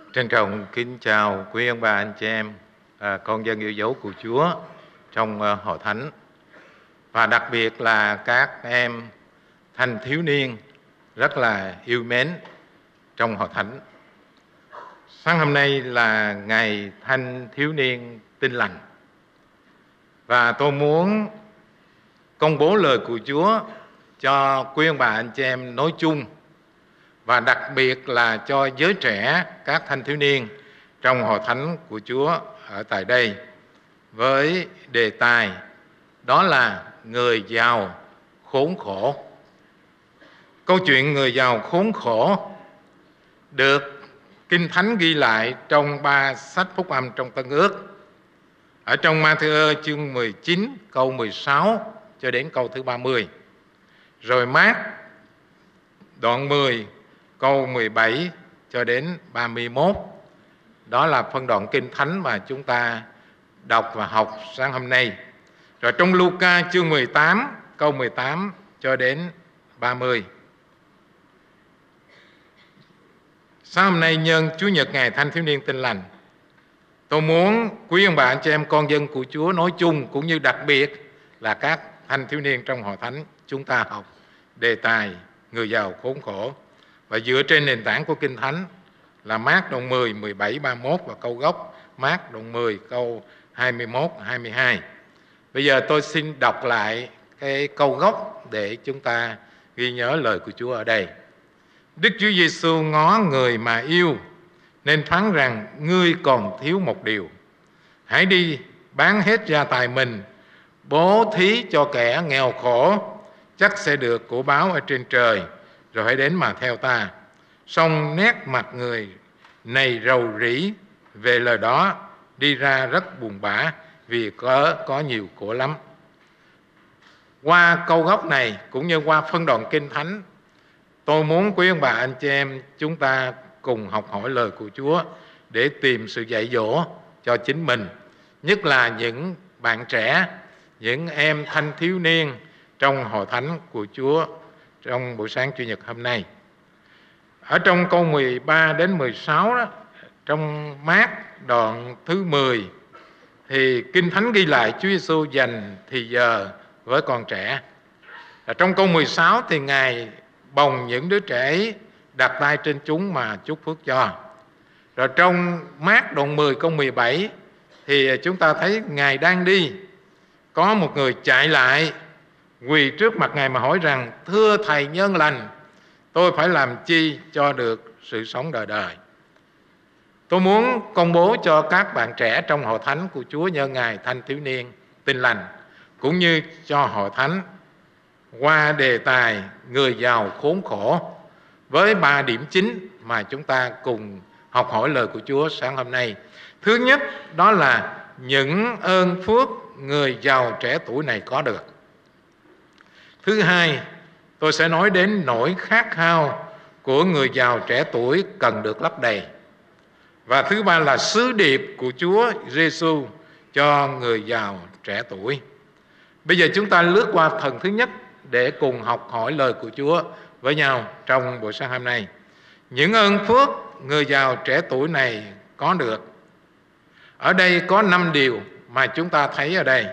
Trân trọng kính chào quý ông bà anh chị em, con dân yêu dấu của Chúa trong hội thánh, và đặc biệt là các em thanh thiếu niên rất là yêu mến trong hội thánh. Sáng hôm nay là ngày thanh thiếu niên Tin Lành, và tôi muốn công bố lời của Chúa cho quý ông bà anh chị em nói chung, và đặc biệt là cho giới trẻ, các thanh thiếu niên trong hội thánh của Chúa ở tại đây, với đề tài đó là người giàu khốn khổ. Câu chuyện người giàu khốn khổ được Kinh Thánh ghi lại trong 3 sách phúc âm trong Tân Ước. Ở trong Ma-thi-ơ chương 19 câu 16 cho đến câu thứ 30, rồi Mát đoạn 10 câu 17 cho đến 31. Đó là phân đoạn Kinh Thánh mà chúng ta đọc và học sáng hôm nay. Rồi trong Luca chương 18 câu 18 cho đến 30. Sáng hôm nay nhân Chủ nhật ngày Thanh thiếu niên Tin Lành, tôi muốn quý ông bà anh chị em con dân của Chúa nói chung, cũng như đặc biệt là các thanh thiếu niên trong hội thánh, chúng ta học đề tài người giàu khốn khổ, và dựa trên nền tảng của Kinh Thánh là Mát đoạn 10, 17, 31 và câu gốc Mát đoạn 10 câu 21, 22. Bây giờ tôi xin đọc lại cái câu gốc để chúng ta ghi nhớ lời của Chúa ở đây. Đức Chúa Giêsu ngó người mà yêu, nên phán rằng: ngươi còn thiếu một điều. Hãy đi bán hết gia tài mình, bố thí cho kẻ nghèo khổ, chắc sẽ được của báo ở trên trời. Rồi hãy đến mà theo ta. Xong nét mặt người này rầu rĩ về lời đó, đi ra rất buồn bã vì có nhiều của lắm. Qua câu gốc này cũng như qua phân đoạn Kinh Thánh, tôi muốn quý ông bà anh chị em chúng ta cùng học hỏi lời của Chúa để tìm sự dạy dỗ cho chính mình, nhất là những bạn trẻ, những em thanh thiếu niên trong hội thánh của Chúa trong buổi sáng Chủ nhật hôm nay. Ở trong câu 13 đến 16 đó, trong Mát đoạn thứ 10 thì Kinh Thánh ghi lại Chúa Giêsu dành thì giờ với con trẻ. Ở trong câu 16 thì Ngài bồng những đứa trẻ ấy, đặt tay trên chúng mà chúc phước cho. Rồi trong Mát đoạn 10 câu 17 thì chúng ta thấy Ngài đang đi, có một người chạy lại quỳ trước mặt Ngài mà hỏi rằng: thưa Thầy nhân lành, tôi phải làm chi cho được sự sống đời đời? Tôi muốn công bố cho các bạn trẻ trong hội thánh của Chúa nhân ngày Thanh thiếu niên Tin Lành, cũng như cho hội thánh, qua đề tài người giàu khốn khổ, với 3 điểm chính mà chúng ta cùng học hỏi lời của Chúa sáng hôm nay. Thứ nhất, đó là những ơn phước người giàu trẻ tuổi này có được. Thứ hai, tôi sẽ nói đến nỗi khát khao của người giàu trẻ tuổi cần được lấp đầy. Và thứ ba là sứ điệp của Chúa Giêsu cho người giàu trẻ tuổi. Bây giờ chúng ta lướt qua phần thứ nhất để cùng học hỏi lời của Chúa với nhau trong buổi sáng hôm nay. Những ơn phước người giàu trẻ tuổi này có được. Ở đây có 5 điều mà chúng ta thấy ở đây.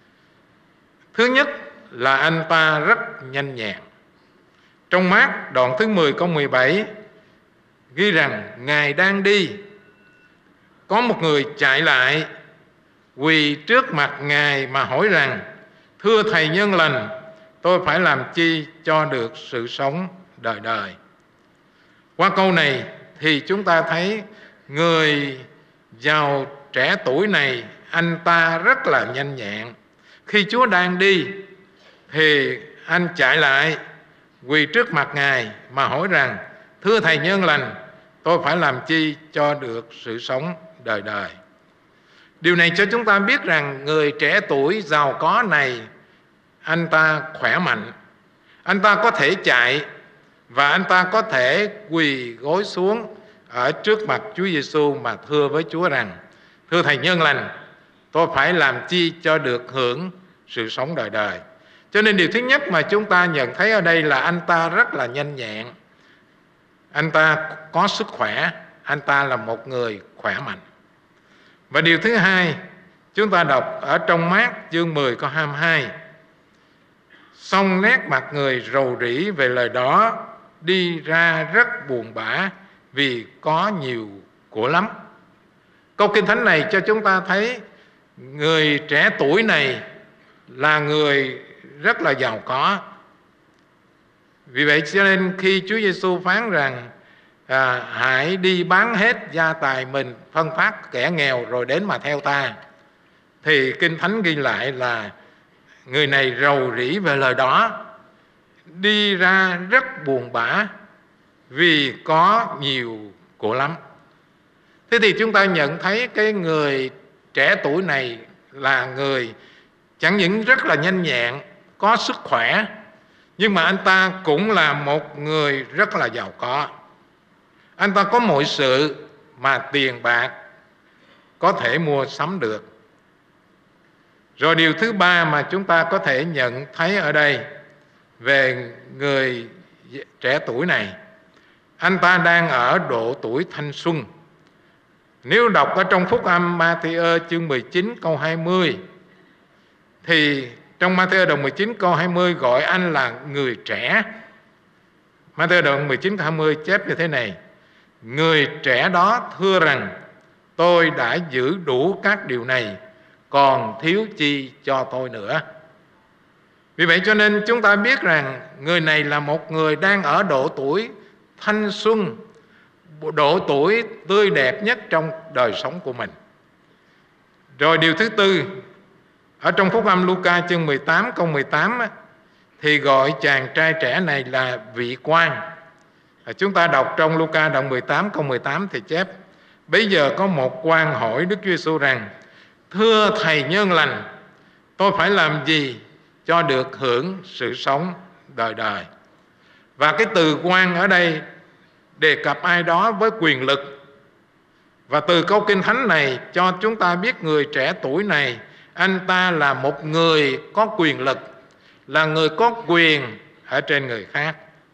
Thứ nhất là anh ta rất nhanh nhẹn. Trong Mát đoạn thứ 10 câu 17 ghi rằng Ngài đang đi, có một người chạy lại quỳ trước mặt Ngài mà hỏi rằng: thưa Thầy nhân lành, tôi phải làm chi cho được sự sống đời đời? Qua câu này thì chúng ta thấy người giàu trẻ tuổi này, anh ta rất là nhanh nhẹn. Khi Chúa đang đi thì anh chạy lại quỳ trước mặt Ngài mà hỏi rằng: thưa Thầy nhân lành, tôi phải làm chi cho được sự sống đời đời? Điều này cho chúng ta biết rằng người trẻ tuổi giàu có này, anh ta khỏe mạnh, anh ta có thể chạy, và anh ta có thể quỳ gối xuống ở trước mặt Chúa Giêsu mà thưa với Chúa rằng: thưa Thầy nhân lành, tôi phải làm chi cho được hưởng sự sống đời đời? Cho nên điều thứ nhất mà chúng ta nhận thấy ở đây là anh ta rất là nhanh nhẹn, anh ta có sức khỏe, anh ta là một người khỏe mạnh. Và điều thứ hai, chúng ta đọc ở trong Mác chương 10 câu 22: Xong nét mặt người rầu rĩ về lời đó, đi ra rất buồn bã vì có nhiều của lắm. Câu Kinh Thánh này cho chúng ta thấy người trẻ tuổi này là người rất là giàu có. Vì vậy cho nên khi Chúa Giêsu phán rằng hãy đi bán hết gia tài mình, phân phát kẻ nghèo rồi đến mà theo ta, thì Kinh Thánh ghi lại là người này rầu rĩ về lời đó, đi ra rất buồn bã vì có nhiều của lắm. Thế thì chúng ta nhận thấy cái người trẻ tuổi này là người chẳng những rất là nhanh nhẹn, có sức khỏe, nhưng mà anh ta cũng là một người rất là giàu có. Anh ta có mọi sự mà tiền bạc có thể mua sắm được. Rồi điều thứ ba mà chúng ta có thể nhận thấy ở đây về người trẻ tuổi này, anh ta đang ở độ tuổi thanh xuân. Nếu đọc ở trong Phúc Âm Ma-thi-ơ chương 19 câu 20, thì trong Ma-thi-ơ đoạn 19 câu 20 gọi anh là người trẻ. Ma-thi-ơ đoạn 19 câu 20 chép như thế này: Người trẻ đó thưa rằng, tôi đã giữ đủ các điều này, còn thiếu chi cho tôi nữa. Vì vậy cho nên chúng ta biết rằng người này là một người đang ở độ tuổi thanh xuân, độ tuổi tươi đẹp nhất trong đời sống của mình. Rồi điều thứ tư, ở trong Phúc Âm Luca chương 18 câu 18 thì gọi chàng trai trẻ này là vị quan. Chúng ta đọc trong Luca đoạn 18 câu 18 thì chép: Bây giờ có một quan hỏi Đức Chúa Giêsu rằng, thưa Thầy nhân lành, tôi phải làm gì cho được hưởng sự sống đời đời? Và cái từ quan ở đây đề cập ai đó với quyền lực. Và từ câu Kinh Thánh này cho chúng ta biết người trẻ tuổi này, anh ta là một người có quyền lực, là người có quyền ở trên người khác.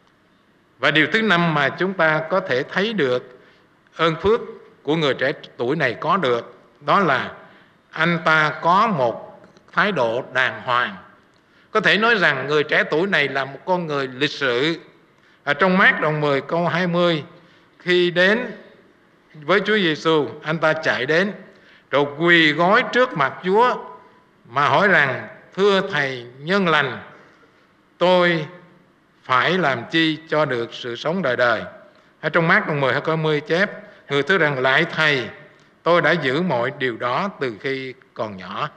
Và điều thứ năm mà chúng ta có thể thấy được ơn phước của người trẻ tuổi này có được, đó là anh ta có một thái độ đàng hoàng. Có thể nói rằng người trẻ tuổi này là một con người lịch sự. Ở trong Mác đoạn 10 câu 20, khi đến với Chúa Giêsu, anh ta chạy đến rồi quỳ gối trước mặt Chúa mà hỏi rằng, thưa Thầy nhân lành, tôi phải làm chi cho được sự sống đời đời? Ở trong Mác đoạn 10 câu 20 chép: Người thưa rằng, lại Thầy, tôi đã giữ mọi điều đó từ khi còn nhỏ.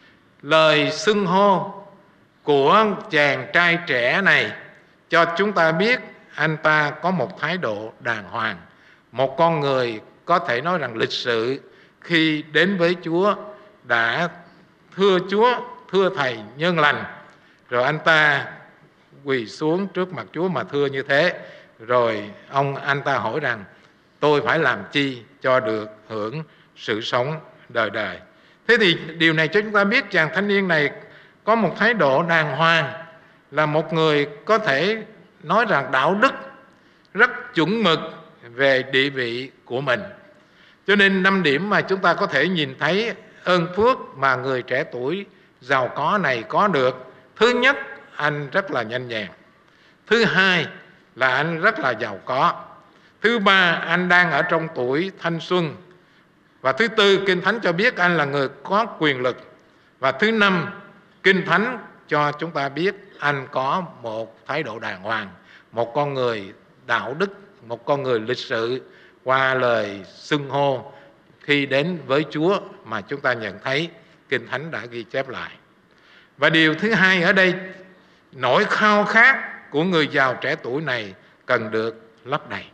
Lời xưng hô của chàng trai trẻ này cho chúng ta biết anh ta có một thái độ đàng hoàng, một con người có thể nói rằng lịch sự. Khi đến với Chúa đã thưa Chúa, thưa Thầy nhân lành, rồi anh ta quỳ xuống trước mặt Chúa mà thưa như thế. Rồi anh ta hỏi rằng, tôi phải làm chi cho được hưởng sự sống đời đời? Thế thì điều này cho chúng ta biết chàng thanh niên này có một thái độ đàng hoàng, là một người có thể nói rằng đạo đức, rất chuẩn mực về địa vị của mình. Cho nên 5 điểm mà chúng ta có thể nhìn thấy ơn phước mà người trẻ tuổi giàu có này có được. Thứ nhất, anh rất là nhanh nhẹn. Thứ hai là anh rất là giàu có. Thứ ba, anh đang ở trong tuổi thanh xuân. Và thứ tư, Kinh Thánh cho biết anh là người có quyền lực. Và thứ năm, Kinh Thánh cho chúng ta biết anh có một thái độ đàng hoàng, một con người đạo đức, một con người lịch sự qua lời xưng hô khi đến với Chúa mà chúng ta nhận thấy Kinh Thánh đã ghi chép lại. Và điều thứ hai ở đây, nỗi khao khát của người giàu trẻ tuổi này cần được lấp đầy.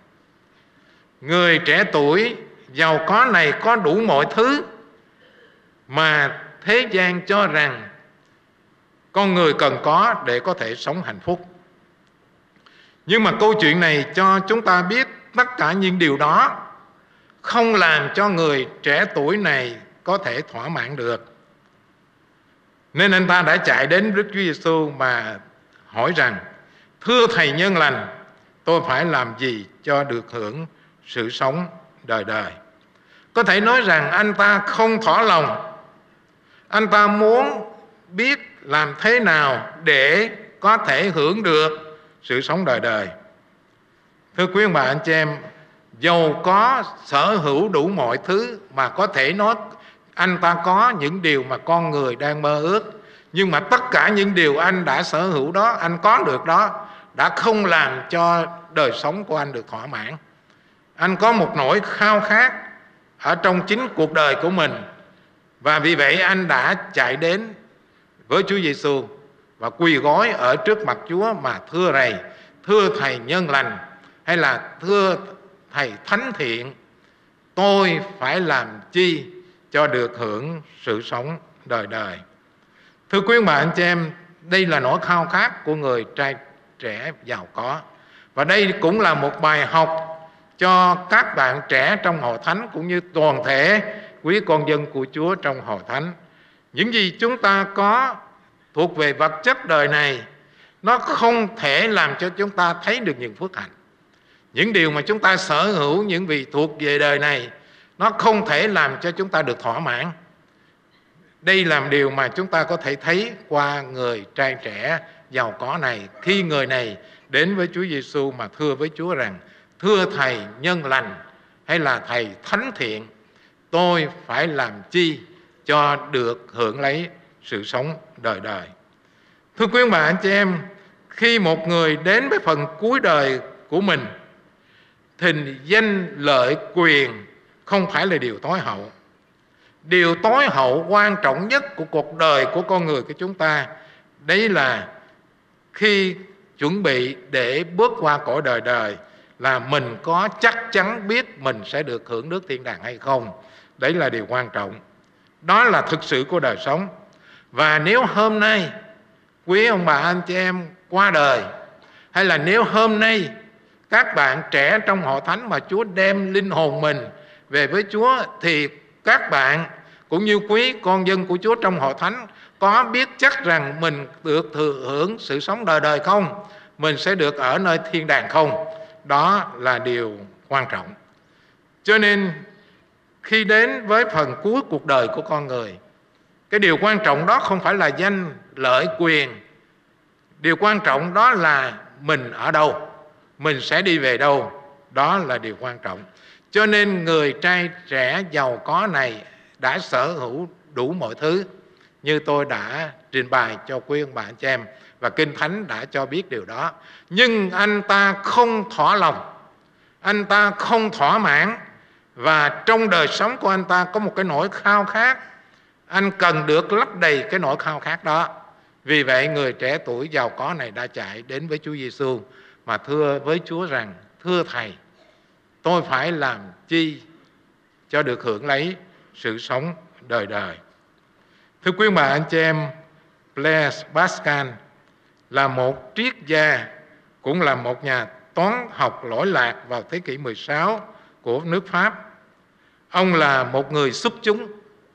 Người trẻ tuổi giàu có này có đủ mọi thứ mà thế gian cho rằng con người cần có để có thể sống hạnh phúc. Nhưng mà câu chuyện này cho chúng ta biết tất cả những điều đó không làm cho người trẻ tuổi này có thể thỏa mãn được. Nên anh ta đã chạy đến Đức Chúa Giêsu mà hỏi rằng, thưa Thầy nhân lành, tôi phải làm gì cho được hưởng sự sống đời đời. Có thể nói rằng anh ta không thỏa lòng, anh ta muốn biết làm thế nào để có thể hưởng được sự sống đời đời. Thưa quý ông bà anh chị em, dầu có sở hữu đủ mọi thứ mà có thể nói anh ta có những điều mà con người đang mơ ước, nhưng mà tất cả những điều anh đã sở hữu đó, anh có được đó, đã không làm cho đời sống của anh được thỏa mãn. Anh có một nỗi khao khát ở trong chính cuộc đời của mình, và vì vậy anh đã chạy đến với Chúa Giêsu và quỳ gối ở trước mặt Chúa mà thưa Thầy, thưa Thầy nhân lành, hay là thưa Thầy thánh thiện, tôi phải làm chi cho được hưởng sự sống đời đời. Thưa quý ông bà anh chị em, đây là nỗi khao khát của người trai trẻ giàu có, và đây cũng là một bài học cho các bạn trẻ trong hội thánh cũng như toàn thể quý con dân của Chúa trong hội thánh. Những gì chúng ta có thuộc về vật chất đời này, nó không thể làm cho chúng ta thấy được những phước hạnh. Những điều mà chúng ta sở hữu, những vị thuộc về đời này, nó không thể làm cho chúng ta được thỏa mãn. Đây là điều mà chúng ta có thể thấy qua người trai trẻ giàu có này, khi người này đến với Chúa Giêsu mà thưa với Chúa rằng: thưa Thầy nhân lành, hay là Thầy thánh thiện, tôi phải làm chi cho được hưởng lấy sự sống đời đời. Thưa quý ông bà anh chị em, khi một người đến với phần cuối đời của mình thì danh lợi quyền không phải là điều tối hậu. Điều tối hậu quan trọng nhất của cuộc đời của con người của chúng ta, đấy là khi chuẩn bị để bước qua cõi đời đời, là mình có chắc chắn biết mình sẽ được hưởng nước thiên đàng hay không. Đấy là điều quan trọng. Đó là thực sự của đời sống. Và nếu hôm nay quý ông bà anh chị em qua đời, hay là nếu hôm nay các bạn trẻ trong hội thánh mà Chúa đem linh hồn mình về với Chúa, thì các bạn cũng như quý con dân của Chúa trong hội thánh có biết chắc rằng mình được thừa hưởng sự sống đời đời không? Mình sẽ được ở nơi thiên đàng không? Đó là điều quan trọng. Cho nên khi đến với phần cuối cuộc đời của con người, cái điều quan trọng đó không phải là danh lợi quyền. Điều quan trọng đó là mình ở đâu, mình sẽ đi về đâu. Đó là điều quan trọng. Cho nên người trai trẻ giàu có này đã sở hữu đủ mọi thứ, như tôi đã trình bày cho quý ông bà anh chị em, và Kinh Thánh đã cho biết điều đó. Nhưng anh ta không thỏa lòng, anh ta không thỏa mãn, và trong đời sống của anh ta có một cái nỗi khao khát. Anh cần được lấp đầy cái nỗi khao khát đó. Vì vậy người trẻ tuổi giàu có này đã chạy đến với Chúa Giêsu mà thưa với Chúa rằng: thưa Thầy, tôi phải làm chi cho được hưởng lấy sự sống đời đời. Thưa quý bà anh chị em, Blaise Pascal là một triết gia, cũng là một nhà toán học lỗi lạc vào thế kỷ 16 của nước Pháp. Ông là một người xuất chúng,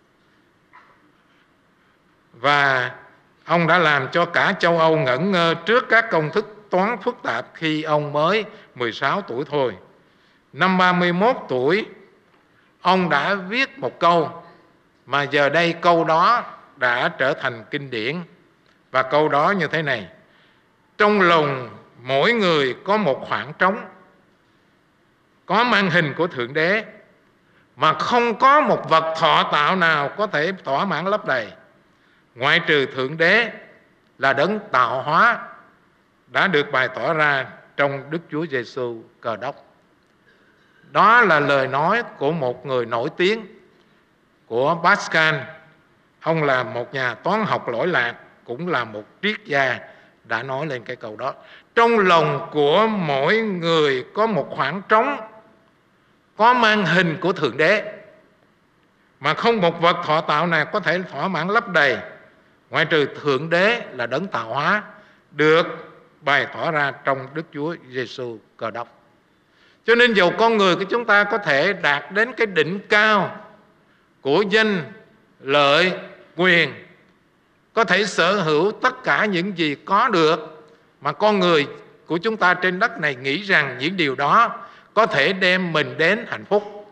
và ông đã làm cho cả châu Âu ngẩn ngơ trước các công thức toán phức tạp khi ông mới 16 tuổi thôi. Năm 31 tuổi, ông đã viết một câu mà giờ đây câu đó đã trở thành kinh điển. Và câu đó như thế này: trong lòng mỗi người có một khoảng trống, có mang hình của Thượng Đế, mà không có một vật thọ tạo nào có thể thỏa mãn lấp đầy, ngoại trừ Thượng Đế là đấng tạo hóa, đã được bày tỏ ra trong Đức Chúa Giêsu Cơ Đốc. Đó là lời nói của một người nổi tiếng của Pascal. Ông là một nhà toán học lỗi lạc, cũng là một triết gia, đã nói lên cái câu đó. Trong lòng của mỗi người có một khoảng trống, có mang hình của Thượng Đế, mà không một vật thọ tạo nào có thể thỏa mãn lấp đầy, ngoại trừ Thượng Đế là đấng tạo hóa, được bày tỏ ra trong Đức Chúa Giêsu Cơ Đốc. Cho nên dầu con người của chúng ta có thể đạt đến cái đỉnh cao của danh lợi quyền, có thể sở hữu tất cả những gì có được mà con người của chúng ta trên đất này nghĩ rằng những điều đó có thể đem mình đến hạnh phúc,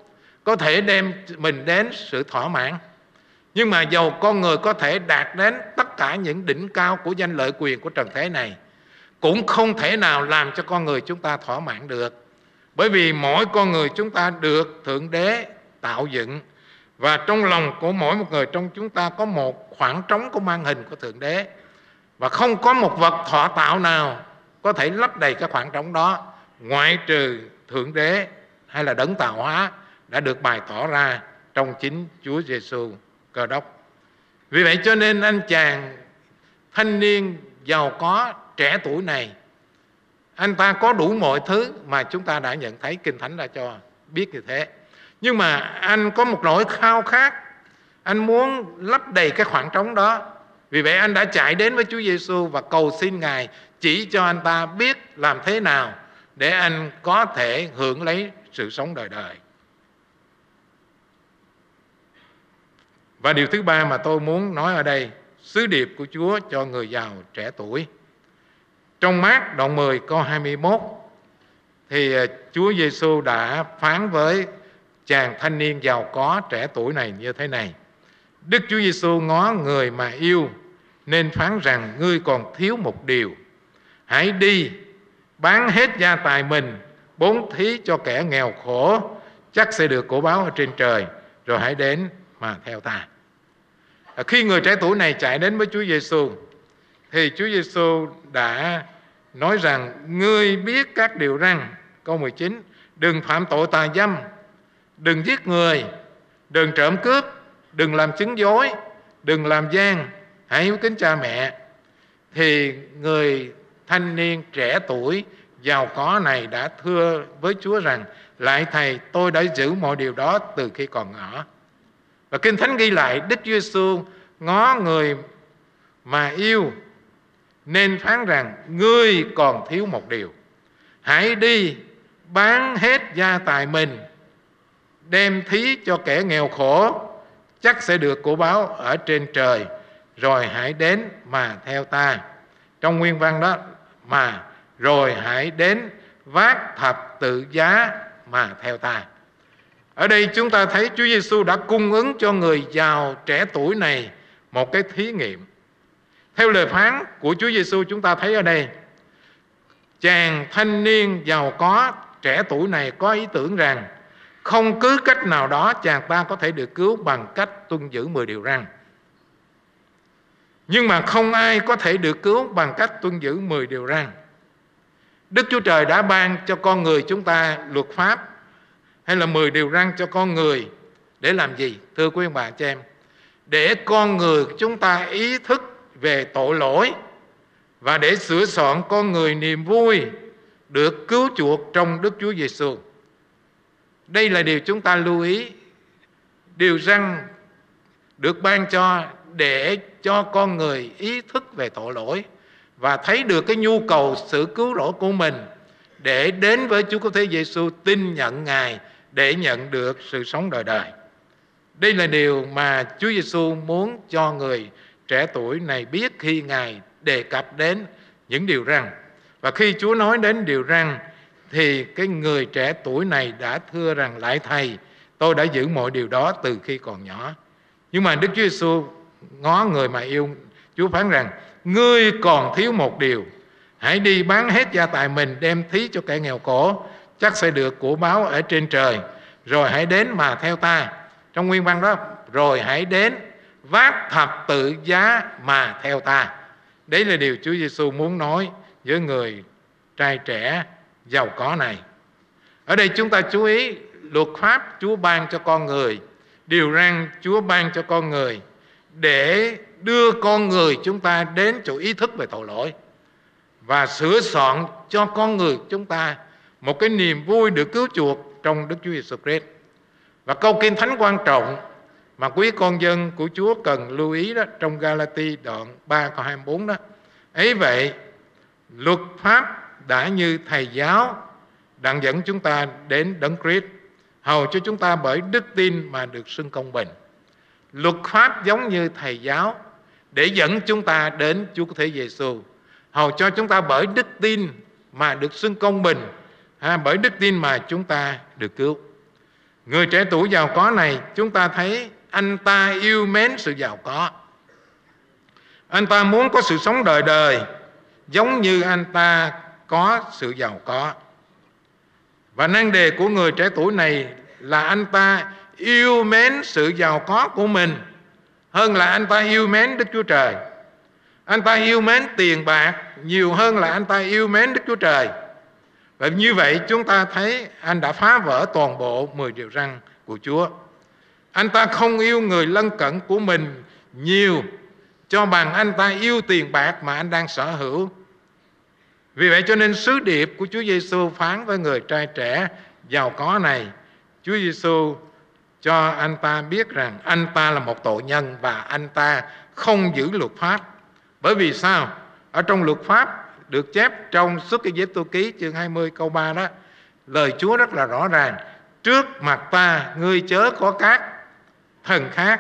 có thể đem mình đến sự thỏa mãn. Nhưng mà dầu con người có thể đạt đến tất cả những đỉnh cao của danh lợi quyền của trần thế này, cũng không thể nào làm cho con người chúng ta thỏa mãn được. Bởi vì mỗi con người chúng ta được Thượng Đế tạo dựng, và trong lòng của mỗi một người trong chúng ta có một khoảng trống của mang hình của Thượng Đế. Và không có một vật thọ tạo nào có thể lấp đầy cái khoảng trống đó, ngoại trừ Thượng Đế hay là đấng tạo hóa đã được bày tỏ ra trong chính Chúa Giêsu Cơ Đốc. Vì vậy cho nên anh chàng thanh niên giàu có trẻ tuổi này, anh ta có đủ mọi thứ mà chúng ta đã nhận thấy Kinh Thánh đã cho biết như thế. Nhưng mà anh có một nỗi khao khát, anh muốn lấp đầy cái khoảng trống đó. Vì vậy anh đã chạy đến với Chúa Giêsu và cầu xin Ngài chỉ cho anh ta biết làm thế nào để anh có thể hưởng lấy sự sống đời đời. Và điều thứ ba mà tôi muốn nói ở đây, sứ điệp của Chúa cho người giàu trẻ tuổi. Trong Mác đoạn 10 câu 21 thì Chúa Giêsu đã phán với chàng thanh niên giàu có trẻ tuổi này như thế này: Đức Chúa Giêsu ngó người mà yêu nên phán rằng ngươi còn thiếu một điều. Hãy đi bán hết gia tài mình, bón thí cho kẻ nghèo khổ, chắc sẽ được của báo ở trên trời, rồi hãy đến mà theo ta. Khi người trẻ tuổi này chạy đến với Chúa Giêsu thì Chúa Giêsu đã nói rằng ngươi biết các điều răn. Câu 19: đừng phạm tội tà dâm, đừng giết người, đừng trộm cướp, đừng làm chứng dối, đừng làm gian, hãy hiếu kính cha mẹ. Thì người thanh niên trẻ tuổi giàu có này đã thưa với Chúa rằng: lạy Thầy, tôi đã giữ mọi điều đó từ khi còn nhỏ. Và Kinh Thánh ghi lại Đức Chúa Giêsu ngó người mà yêu nên phán rằng ngươi còn thiếu một điều. Hãy đi bán hết gia tài mình, đem thí cho kẻ nghèo khổ, chắc sẽ được của báo ở trên trời, rồi hãy đến mà theo ta. Trong nguyên văn đó mà rồi hãy đến vác thập tự giá mà theo ta. Ở đây chúng ta thấy Chúa Giêsu đã cung ứng cho người giàu trẻ tuổi này một cái thí nghiệm. Theo lời phán của Chúa Giêsu, chúng ta thấy ở đây chàng thanh niên giàu có trẻ tuổi này có ý tưởng rằng không cứ cách nào đó chàng ta có thể được cứu bằng cách tuân giữ 10 điều răn. Nhưng mà không ai có thể được cứu bằng cách tuân giữ 10 điều răn. Đức Chúa Trời đã ban cho con người chúng ta luật pháp hay là 10 điều răn cho con người để làm gì? Thưa quý ông bà chị em, để con người chúng ta ý thức về tội lỗi và để sửa soạn con người niềm vui được cứu chuộc trong Đức Chúa Giêsu. Đây là điều chúng ta lưu ý. Điều răn được ban cho để cho con người ý thức về tội lỗi và thấy được cái nhu cầu sự cứu rỗi của mình, để đến với Chúa Cứu Thế Giêsu, tin nhận Ngài để nhận được sự sống đời đời. Đây là điều mà Chúa Giêsu muốn cho người trẻ tuổi này biết khi Ngài đề cập đến những điều răn. Và khi Chúa nói đến điều răn thì cái người trẻ tuổi này đã thưa rằng: lạy Thầy, tôi đã giữ mọi điều đó từ khi còn nhỏ. Nhưng mà Đức Chúa Giêsu ngó người mà yêu, Chúa phán rằng: ngươi còn thiếu một điều. Hãy đi bán hết gia tài mình, đem thí cho kẻ nghèo khổ, chắc sẽ được của báo ở trên trời, rồi hãy đến mà theo ta. Trong nguyên văn đó, rồi hãy đến vác thập tự giá mà theo ta. Đấy là điều Chúa Giêsu muốn nói với người trai trẻ giàu có này. Ở đây chúng ta chú ý, luật pháp Chúa ban cho con người, điều răn Chúa ban cho con người để đưa con người chúng ta đến chỗ ý thức về tội lỗi và sửa soạn cho con người chúng ta một cái niềm vui được cứu chuộc trong Đức Chúa Giêsu Christ. Và câu Kinh Thánh quan trọng mà quý con dân của Chúa cần lưu ý đó, trong Ga-la-ti đoạn 3 câu 24 đó: ấy vậy, luật pháp đã như thầy giáo đặng dẫn chúng ta đến Đấng Christ, hầu cho chúng ta bởi đức tin mà được xưng công bình. Luật pháp giống như thầy giáo để dẫn chúng ta đến Chúa Cứu Thế Giêsu, hầu cho chúng ta bởi đức tin mà được xưng công bình, bởi đức tin mà chúng ta được cứu. Người trẻ tuổi giàu có này, chúng ta thấy anh ta yêu mến sự giàu có. Anh ta muốn có sự sống đời đời giống như anh ta có sự giàu có. Và nan đề của người trẻ tuổi này là anh ta yêu mến sự giàu có của mình hơn là anh ta yêu mến Đức Chúa Trời. Anh ta yêu mến tiền bạc nhiều hơn là anh ta yêu mến Đức Chúa Trời. Và như vậy chúng ta thấy anh đã phá vỡ toàn bộ 10 điều răn của Chúa. Anh ta không yêu người lân cận của mình nhiều cho bằng anh ta yêu tiền bạc mà anh đang sở hữu. Vì vậy cho nên sứ điệp của Chúa Giêsu phán với người trai trẻ giàu có này, Chúa Giêsu cho anh ta biết rằng anh ta là một tội nhân và anh ta không giữ luật pháp. Bởi vì sao? Ở trong luật pháp được chép trong Xuất Ê-díp-tô ký chương 20 câu 3 đó, lời Chúa rất là rõ ràng: trước mặt ta ngươi chớ có các thần khác.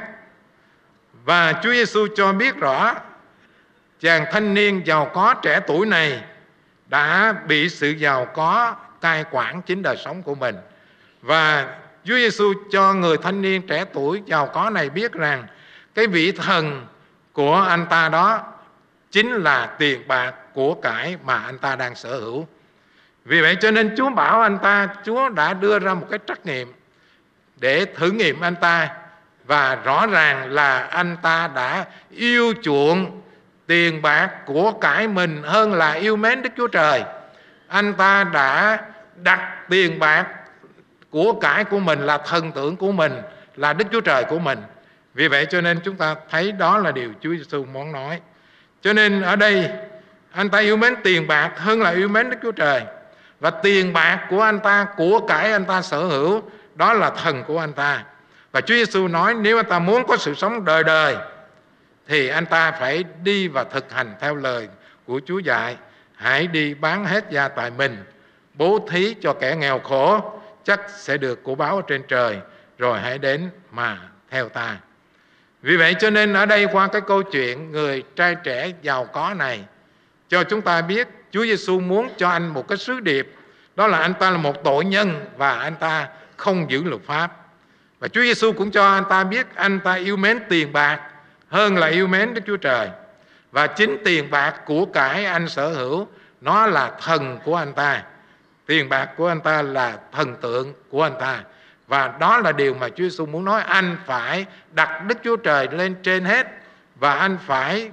Và Chúa Giêsu cho biết rõ chàng thanh niên giàu có trẻ tuổi này đã bị sự giàu có cai quản chính đời sống của mình. Và Chúa Giêsu cho người thanh niên trẻ tuổi giàu có này biết rằng cái vị thần của anh ta đó chính là tiền bạc, của cải mà anh ta đang sở hữu. Vì vậy cho nên Chúa bảo anh ta, Chúa đã đưa ra một cái trắc nghiệm để thử nghiệm anh ta. Và rõ ràng là anh ta đã yêu chuộng tiền bạc của cải mình hơn là yêu mến Đức Chúa Trời. Anh ta đã đặt tiền bạc của cải của mình là thần tượng của mình, là Đức Chúa Trời của mình. Vì vậy cho nên chúng ta thấy đó là điều Chúa Giêsu muốn nói. Cho nên ở đây anh ta yêu mến tiền bạc hơn là yêu mến Đức Chúa Trời. Và tiền bạc của anh ta, của cải anh ta sở hữu, đó là thần của anh ta. Và Chúa Giêsu nói nếu anh ta muốn có sự sống đời đời thì anh ta phải đi và thực hành theo lời của Chúa dạy. Hãy đi bán hết gia tài mình, bố thí cho kẻ nghèo khổ, chắc sẽ được của báo ở trên trời, rồi hãy đến mà theo ta. Vì vậy cho nên ở đây qua cái câu chuyện người trai trẻ giàu có này cho chúng ta biết Chúa Giêsu muốn cho anh một cái sứ điệp, đó là anh ta là một tội nhân và anh ta không giữ luật pháp. Và Chúa Giêsu cũng cho anh ta biết anh ta yêu mến tiền bạc hơn là yêu mến Đức Chúa Trời. Và chính tiền bạc, của cải anh sở hữu, nó là thần của anh ta. Tiền bạc của anh ta là thần tượng của anh ta. Và đó là điều mà Chúa Giêsu muốn nói. Anh phải đặt Đức Chúa Trời lên trên hết, và anh phải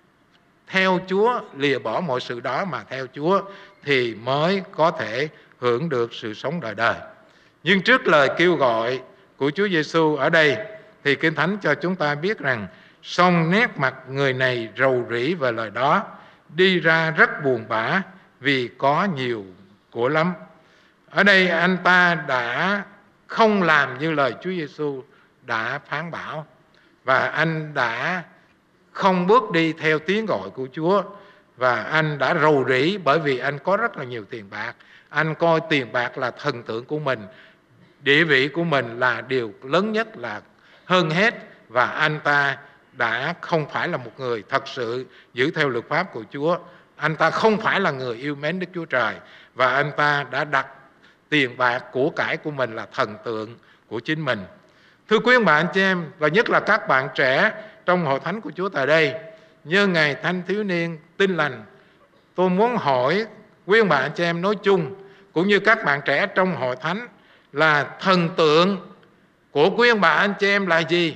theo Chúa, lìa bỏ mọi sự đó mà theo Chúa, thì mới có thể hưởng được sự sống đời đời. Nhưng trước lời kêu gọi của Chúa Giêsu ở đây thì Kinh Thánh cho chúng ta biết rằng song nét mặt người này rầu rĩ về lời đó, đi ra rất buồn bã vì có nhiều của lắm. Ở đây anh ta đã không làm như lời Chúa Giêsu đã phán bảo, và anh đã không bước đi theo tiếng gọi của Chúa, và anh đã rầu rĩ bởi vì anh có rất là nhiều tiền bạc. Anh coi tiền bạc là thần tượng của mình, địa vị của mình là điều lớn nhất, là hơn hết, và anh ta đã không phải là một người thật sự giữ theo luật pháp của Chúa. Anh ta không phải là người yêu mến Đức Chúa Trời, và anh ta đã đặt tiền bạc, của cải của mình là thần tượng của chính mình. Thưa quý ông bà anh chị em, và nhất là các bạn trẻ trong hội thánh của Chúa tại đây, nhân ngày thanh thiếu niên Tin Lành, tôi muốn hỏi quý ông bà anh chị em nói chung, cũng như các bạn trẻ trong hội thánh, là thần tượng của quý ông bà anh chị em là gì?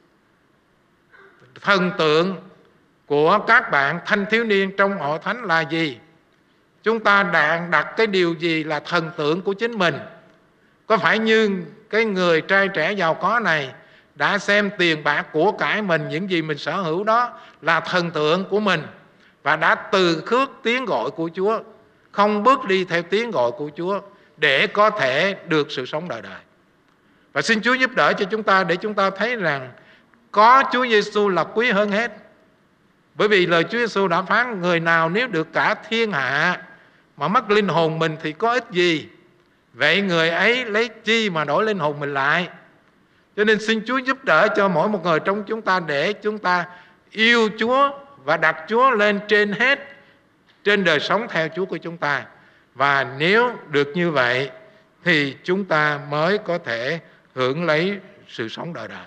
Thần tượng của các bạn thanh thiếu niên trong hội thánh là gì? Chúng ta đang đặt cái điều gì là thần tượng của chính mình? Có phải như cái người trai trẻ giàu có này đã xem tiền bạc, của cải mình, những gì mình sở hữu đó là thần tượng của mình, và đã từ khước tiếng gọi của Chúa, không bước đi theo tiếng gọi của Chúa để có thể được sự sống đời đời. Và xin Chúa giúp đỡ cho chúng ta để chúng ta thấy rằng có Chúa Giêsu là quý hơn hết. Bởi vì lời Chúa Giêsu đã phán người nào nếu được cả thiên hạ mà mất linh hồn mình thì có ích gì? Vậy người ấy lấy chi mà đổi linh hồn mình lại? Cho nên xin Chúa giúp đỡ cho mỗi một người trong chúng ta để chúng ta yêu Chúa và đặt Chúa lên trên hết, trên đời sống theo Chúa của chúng ta. Và nếu được như vậy thì chúng ta mới có thể hưởng lấy sự sống đời đời.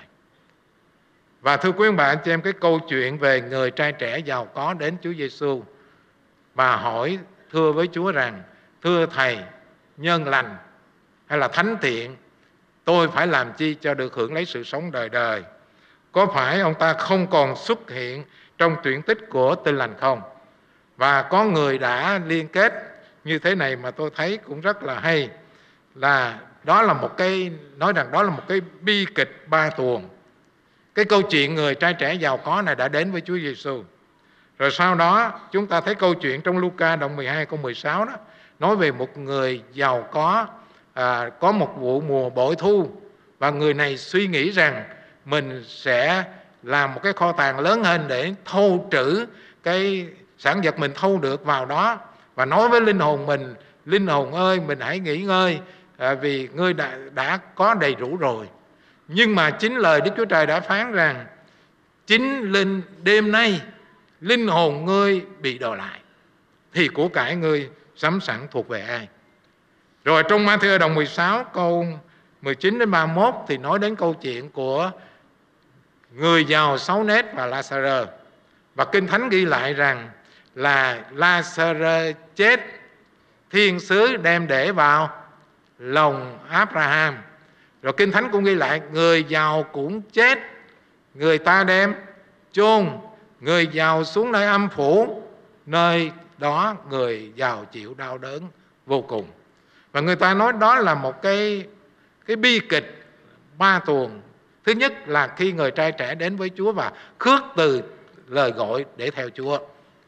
Và thưa quý ông bà anh chị em, cái câu chuyện về người trai trẻ giàu có đến Chúa Giêsu và hỏi thưa với Chúa rằng: thưa Thầy nhân lành hay là thánh thiện, tôi phải làm chi cho được hưởng lấy sự sống đời đời? Có phải ông ta không còn xuất hiện trong truyện tích của Tin Lành không? Và có người đã liên kết như thế này mà tôi thấy cũng rất là hay, là đó là một cái, nói rằng đó là một cái bi kịch ba tuồng. Cái câu chuyện người trai trẻ giàu có này đã đến với Chúa Giêsu. Rồi sau đó chúng ta thấy câu chuyện trong Luca đoạn 12 câu 16 đó, nói về một người giàu có một vụ mùa bội thu, và người này suy nghĩ rằng mình sẽ làm một cái kho tàng lớn hơn để thâu trữ cái sản vật mình thu được vào đó, và nói với linh hồn mình: linh hồn ơi, mình hãy nghỉ ngơi, vì ngươi đã có đầy đủ rồi. Nhưng mà chính lời Đức Chúa Trời đã phán rằng: chính đêm nay linh hồn ngươi bị đòi lại, thì của cải ngươi sắm sẵn thuộc về ai? Rồi trong Ma-thi-ơ đoạn 16 câu 19 đến 31 thì nói đến câu chuyện của người giàu xấu nết và La-sa-rơ. Và Kinh Thánh ghi lại rằng là La-sa-rơ chết, thiên sứ đem để vào lòng Abraham. Rồi Kinh Thánh cũng ghi lại người giàu cũng chết, người ta đem chôn người giàu xuống nơi âm phủ, nơi đó người giàu chịu đau đớn vô cùng. Và người ta nói đó là một cái bi kịch ba tuồng. Thứ nhất là khi người trai trẻ đến với Chúa và khước từ lời gọi để theo Chúa,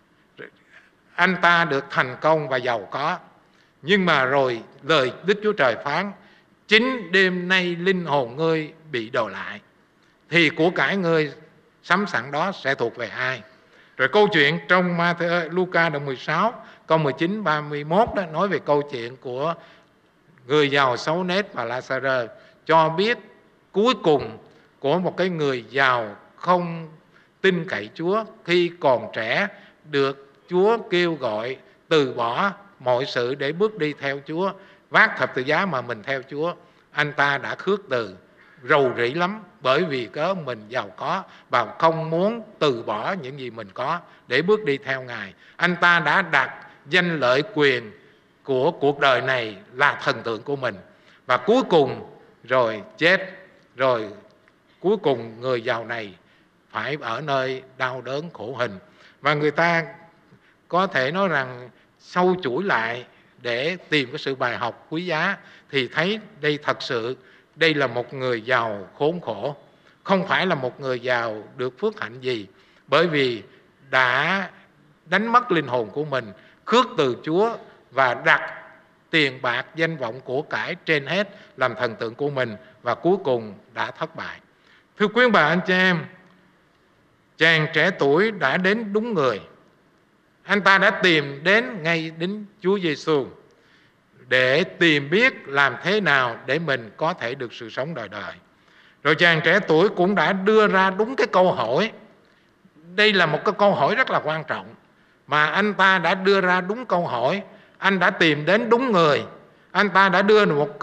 anh ta được thành công và giàu có. Nhưng mà rồi lời Đức Chúa Trời phán: chính đêm nay linh hồn ngươi bị đòi lại, thì của cải ngươi sắm sẵn đó sẽ thuộc về ai? Rồi câu chuyện trong Luca đoạn 16 câu 19 31 đó nói về câu chuyện của người giàu xấu nết và La-sa-rơ, cho biết cuối cùng của một cái người giàu không tin cậy Chúa khi còn trẻ, được Chúa kêu gọi từ bỏ mọi sự để bước đi theo Chúa, vác thập tự giá mà mình theo Chúa. Anh ta đã khước từ, rầu rĩ lắm, bởi vì cớ mình giàu có và không muốn từ bỏ những gì mình có để bước đi theo Ngài. Anh ta đã đặt danh lợi quyền của cuộc đời này là thần tượng của mình, và cuối cùng rồi chết. Rồi cuối cùng người giàu này phải ở nơi đau đớn khổ hình. Và người ta có thể nói rằng sâu chuỗi lại để tìm cái sự bài học quý giá, thì thấy đây thật sự đây là một người giàu khốn khổ, không phải là một người giàu được phước hạnh gì, bởi vì đã đánh mất linh hồn của mình, khước từ Chúa và đặt tiền bạc, danh vọng, của cải trên hết làm thần tượng của mình, và cuối cùng đã thất bại. Thưa quý bà anh chị em, chàng trẻ tuổi đã đến đúng người. Anh ta đã tìm đến ngay đến Chúa Giêsu để tìm biết làm thế nào để mình có thể được sự sống đời đời. Rồi chàng trẻ tuổi cũng đã đưa ra đúng cái câu hỏi. Đây là một cái câu hỏi rất là quan trọng, mà anh ta đã đưa ra đúng câu hỏi. Anh đã tìm đến đúng người. Anh ta đã đưa ra một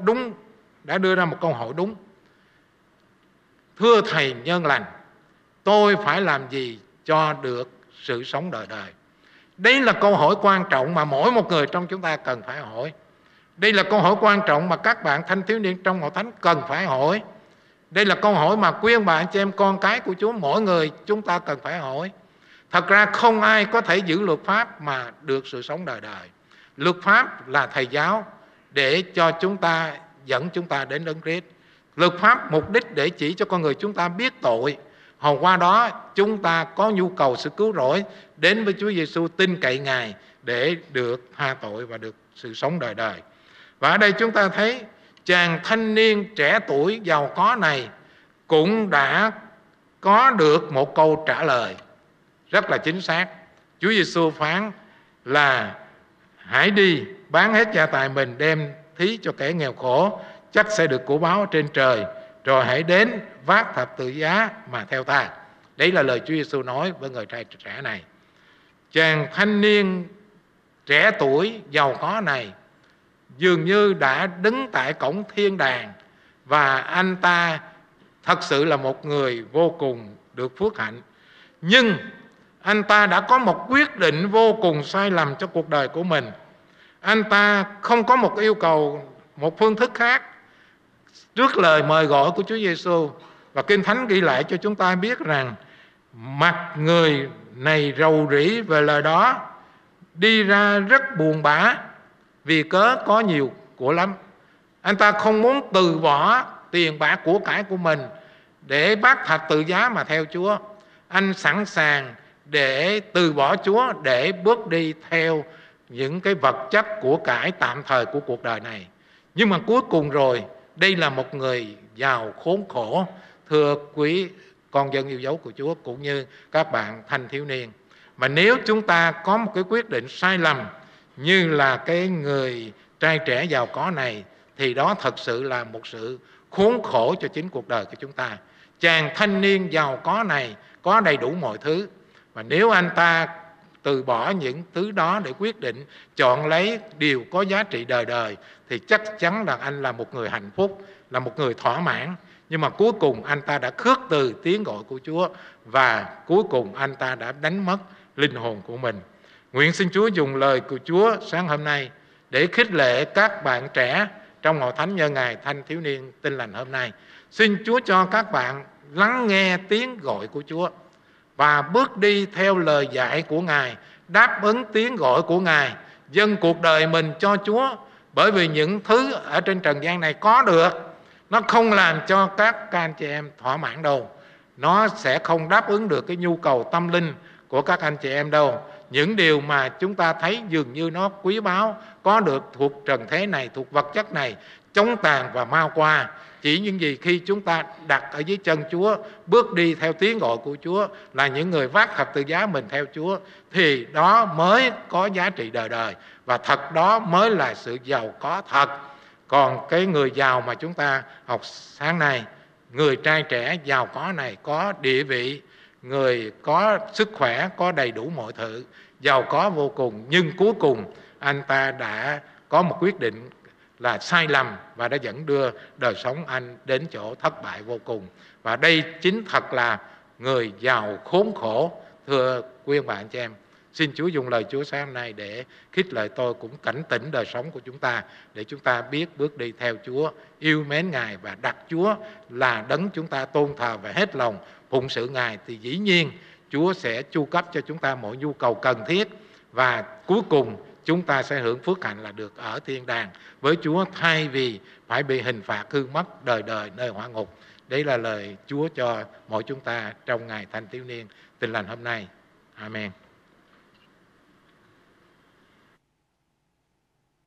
câu hỏi đúng. Thưa Thầy nhân lành, tôi phải làm gì cho được sự sống đời đời? Đây là câu hỏi quan trọng mà mỗi một người trong chúng ta cần phải hỏi. Đây là câu hỏi quan trọng mà các bạn thanh thiếu niên trong hội thánh cần phải hỏi. Đây là câu hỏi mà quý ông bà anh chị em con cái của Chúa, mỗi người chúng ta cần phải hỏi. Thật ra không ai có thể giữ luật pháp mà được sự sống đời đời. Luật pháp là thầy giáo để cho chúng ta, dẫn chúng ta đến Đấng Christ. Luật pháp mục đích để chỉ cho con người chúng ta biết tội, hầu qua đó chúng ta có nhu cầu sự cứu rỗi, đến với Chúa Giêsu tin cậy Ngài để được tha tội và được sự sống đời đời. Và ở đây chúng ta thấy chàng thanh niên trẻ tuổi giàu có này cũng đã có được một câu trả lời rất là chính xác. Chúa Giêsu phán là: hãy đi bán hết gia tài mình, đem thí cho kẻ nghèo khổ, chắc sẽ được của báo trên trời, rồi hãy đến vác thập tự giá mà theo ta. Đấy là lời Chúa Giêsu nói với người trai trẻ này. Chàng thanh niên trẻ tuổi giàu có này dường như đã đứng tại cổng thiên đàng và anh ta thật sự là một người vô cùng được phước hạnh. Nhưng anh ta đã có một quyết định vô cùng sai lầm cho cuộc đời của mình. Anh ta không có một yêu cầu, một phương thức khác trước lời mời gọi của Chúa Giêsu. Và Kinh Thánh ghi lại cho chúng ta biết rằng mặt người này rầu rĩ về lời đó, đi ra rất buồn bã vì cớ có nhiều của lắm. Anh ta không muốn từ bỏ tiền bạc của cải của mình để bác thạch tự giá mà theo Chúa. Anh sẵn sàng để từ bỏ Chúa để bước đi theo những cái vật chất của cải tạm thời của cuộc đời này. Nhưng mà cuối cùng rồi, đây là một người giàu khốn khổ. Thưa quý con dân yêu dấu của Chúa cũng như các bạn thanh thiếu niên, mà nếu chúng ta có một cái quyết định sai lầm như là cái người trai trẻ giàu có này, thì đó thật sự là một sự khốn khổ cho chính cuộc đời của chúng ta. Chàng thanh niên giàu có này có đầy đủ mọi thứ, và nếu anh ta từ bỏ những thứ đó để quyết định chọn lấy điều có giá trị đời đời, thì chắc chắn là anh là một người hạnh phúc, là một người thỏa mãn. Nhưng mà cuối cùng anh ta đã khước từ tiếng gọi của Chúa, và cuối cùng anh ta đã đánh mất linh hồn của mình. Nguyện xin Chúa dùng lời của Chúa sáng hôm nay để khích lệ các bạn trẻ trong hội thánh nhân ngày thanh thiếu niên Tin Lành hôm nay. Xin Chúa cho các bạn lắng nghe tiếng gọi của Chúa và bước đi theo lời dạy của Ngài, đáp ứng tiếng gọi của Ngài, dâng cuộc đời mình cho Chúa. Bởi vì những thứ ở trên trần gian này có được, nó không làm cho các anh chị em thỏa mãn đâu. Nó sẽ không đáp ứng được cái nhu cầu tâm linh của các anh chị em đâu. Những điều mà chúng ta thấy dường như nó quý báu, có được thuộc trần thế này, thuộc vật chất này, chóng tàn và mau qua. Chỉ những gì khi chúng ta đặt ở dưới chân Chúa, bước đi theo tiếng gọi của Chúa, là những người vác thập tự giá mình theo Chúa, thì đó mới có giá trị đời đời. Và thật đó mới là sự giàu có thật. Còn cái người giàu mà chúng ta học sáng nay, người trai trẻ giàu có này có địa vị, người có sức khỏe, có đầy đủ mọi thứ, giàu có vô cùng, nhưng cuối cùng anh ta đã có một quyết định là sai lầm và đã dẫn đưa đời sống anh đến chỗ thất bại vô cùng. Và đây chính thật là người giàu khốn khổ. Thưa quý ông bà anh chị em, xin Chúa dùng lời Chúa sáng hôm nay để khích lệ tôi, cũng cảnh tỉnh đời sống của chúng ta, để chúng ta biết bước đi theo Chúa, yêu mến Ngài và đặt Chúa là đấng chúng ta tôn thờ và hết lòng phụng sự Ngài, thì dĩ nhiên Chúa sẽ chu cấp cho chúng ta mọi nhu cầu cần thiết, và cuối cùng chúng ta sẽ hưởng phước hạnh là được ở thiên đàng với Chúa, thay vì phải bị hình phạt hư mất đời đời nơi hỏa ngục. Đấy là lời Chúa cho mỗi chúng ta trong ngày thanh thiếu niên Tin Lành hôm nay. Amen.